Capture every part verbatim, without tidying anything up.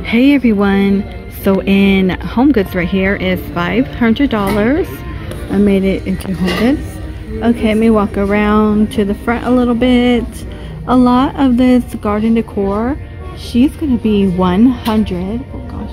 Hey everyone, so in Home Goods right here is five hundred dollars. I made it into Home Goods. Okay, let me walk around to the front a little bit. A lot of this garden decor, she's gonna be one hundred. Oh gosh.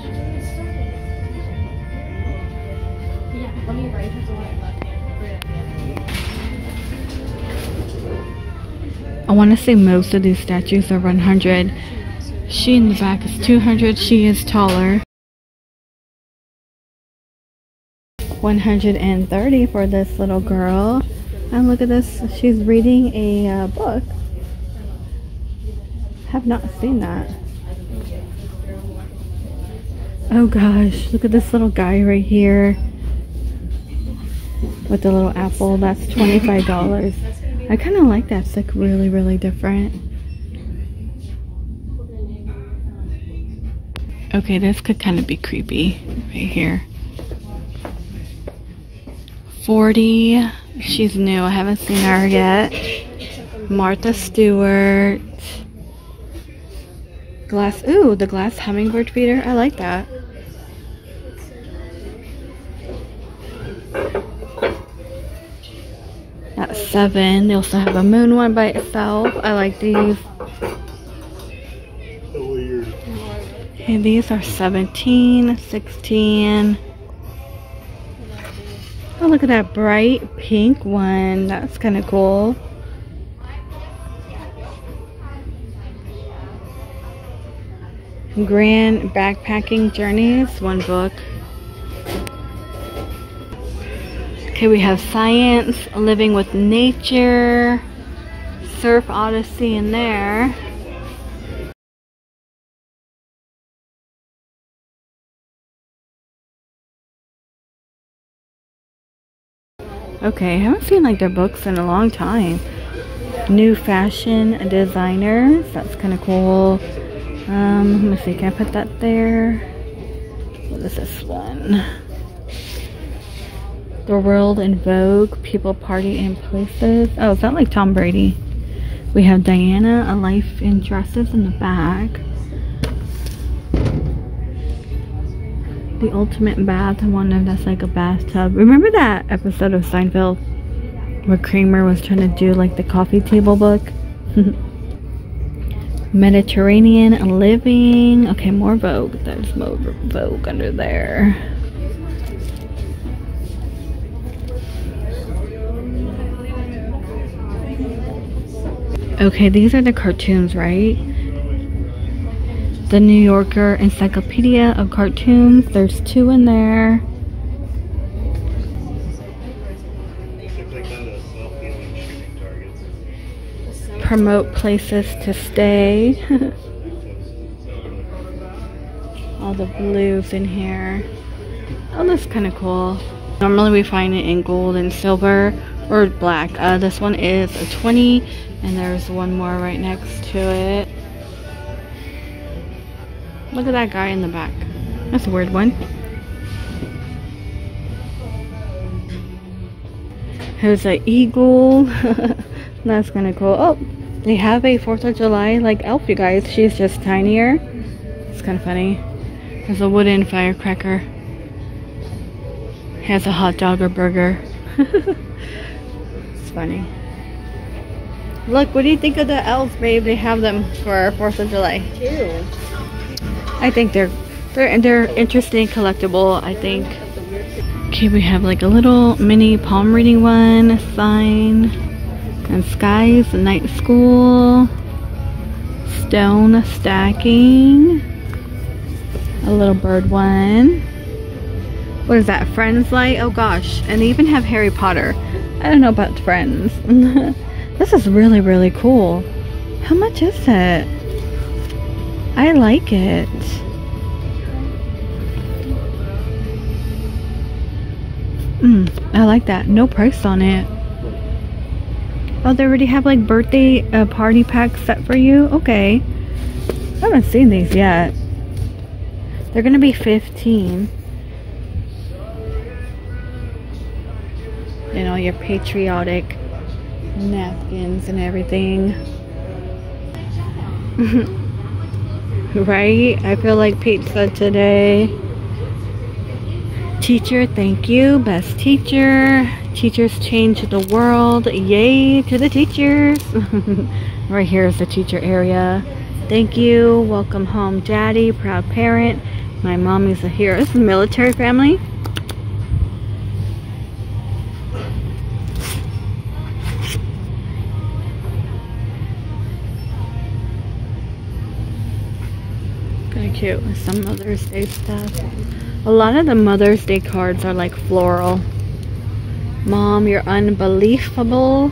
I want to say most of these statues are one hundred. She in the back is two hundred. She is taller. one hundred thirty for this little girl. And look at this. She's reading a uh, book. Have not seen that. Oh gosh, look at this little guy right here with the little apple. That's twenty-five dollars. I kind of like that. It's like really, really different. Okay, this could kind of be creepy right here. forty. She's new. I haven't seen her yet. Martha Stewart. Glass. Ooh, the glass hummingbird feeder. I like that. At seven. They also have a moon one by itself. I like these. Okay, these are seventeen, sixteen. Oh, look at that bright pink one. That's kind of cool. Grand Backpacking Journeys, one book. Okay, we have Science, Living with Nature, Surf Odyssey in there. Okay, I haven't seen like their books in a long time. New fashion designers, that's kind of cool. Um, let me see, can I put that there? What is this one? The World in Vogue, People, Party, and Places. Oh, is that like Tom Brady? We have Diana, A Life in Dresses in the back. The Ultimate Bath. I wonder if that's like a bathtub. Remember that episode of Seinfeld where Kramer was trying to do like the coffee table book? Mediterranean Living. Okay, more Vogue. There's more Vogue under there. Okay, these are the cartoons, right? The New Yorker Encyclopedia of Cartoons. There's two in there. Promote places to stay. All the blues in here. Oh, that's kind of cool. Normally we find it in gold and silver or black. Uh, this one is a twenty, and there's one more right next to it. Look at that guy in the back. That's a weird one. There's an eagle. That's kind of cool. Oh, they have a fourth of July like elf, you guys. She's just tinier. It's kind of funny. There's a wooden firecracker. Has a hot dog or burger. It's funny. Look, what do you think of the elves, babe? They have them for fourth of July. Ew. I think they're they're they're interesting, collectible, I think. Okay, we have like a little mini palm reading one, sign, and skies, night school, stone stacking, a little bird one. What is that? Friends light? Oh gosh, and they even have Harry Potter. I don't know about Friends. This is really, really cool. How much is it? I like it. Mm, I like that. No price on it. Oh, they already have like birthday uh, party packs set for you? Okay. I haven't seen these yet. They're gonna be fifteen. You know, your patriotic napkins and everything. Right? I feel like pizza today. Teacher, thank you. Best teacher. Teachers change the world. Yay to the teachers. Right here is the teacher area. Thank you. Welcome home, Daddy. Proud parent. My mommy's a hero. This is a military family. Kind of cute with some Mother's Day stuff. A lot of the Mother's Day cards are like floral. Mom, you're unbelievable.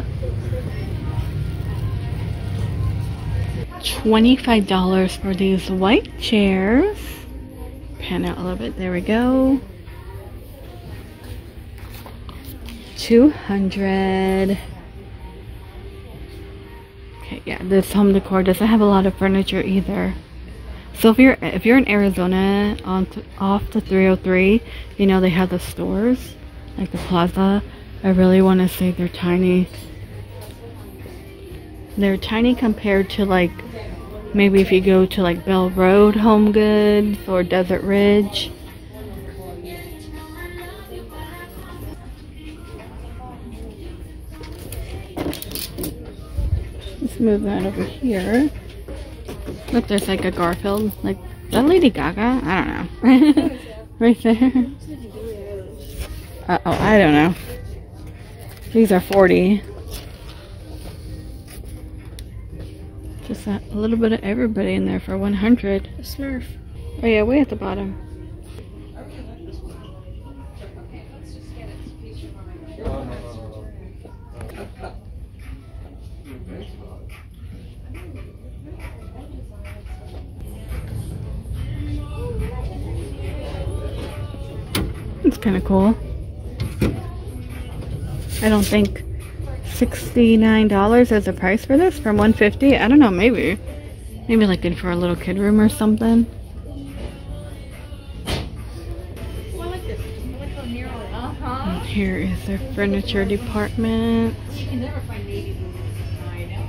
twenty-five dollars for these white chairs. Pan out a little bit. There we go. two hundred. Okay, yeah, this home decor doesn't have a lot of furniture either. So if you're if you're in Arizona on to, off to three oh three, you know they have the stores like the plaza. I really want to say they're tiny. They're tiny compared to like maybe if you go to like Bell Road Home Goods or Desert Ridge. Let's move that over here. Look, there's like a Garfield, like, is that Lady Gaga? I don't know. Right there. Uh oh, I don't know. These are forty. Just a little bit of everybody in there for one hundred. A Smurf. Oh yeah, way at the bottom. It's kind of cool. I don't think sixty-nine dollars is the price for this from one hundred fifty dollars. I don't know, maybe. Maybe like good for a little kid room or something. And here is their furniture department. You can never find navy blue. I know.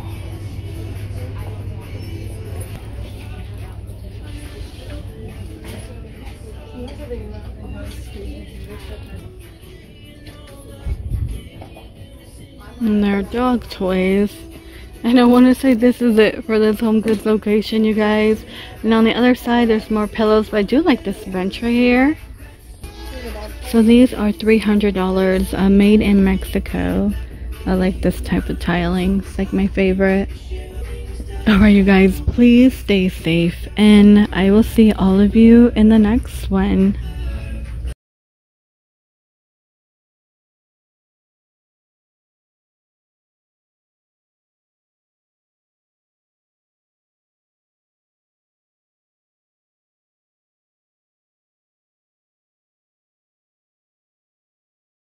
And their dog toys. And I want to say this is it for this Home Goods location, you guys. And on the other side, there's more pillows, but I do like this bench right here. So these are three hundred dollars, uh, made in Mexico. I like this type of tiling. It's like my favorite. Alright, you guys, please stay safe. And I will see all of you in the next one.